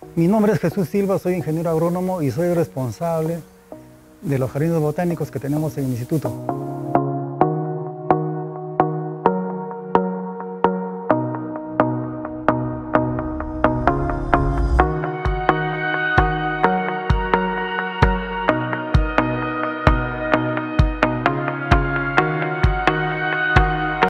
Mi nombre es Jesús Silva, soy ingeniero agrónomo y soy responsable de los jardines botánicos que tenemos en el instituto.